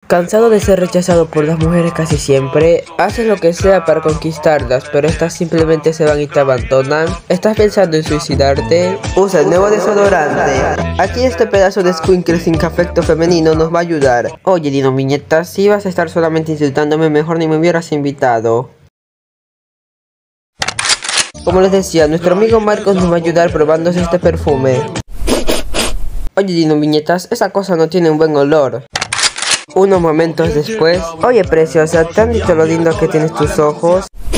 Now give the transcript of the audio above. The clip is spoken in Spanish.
Cansado de ser rechazado por las mujeres casi siempre, haces lo que sea para conquistarlas, pero estas simplemente se van y te abandonan. ¿Estás pensando en suicidarte? Usa el nuevo desodorante. Aquí este pedazo de escuincle sin afecto femenino nos va a ayudar. Oye, Dino Viñetas, si vas a estar solamente insultándome, mejor ni me hubieras invitado. Como les decía, nuestro amigo Marcos nos va a ayudar probándose este perfume. Oye, Dino Viñetas, esa cosa no tiene un buen olor. Unos momentos después, oye preciosa, ¿te han dicho lo lindo que tienes tus ojos?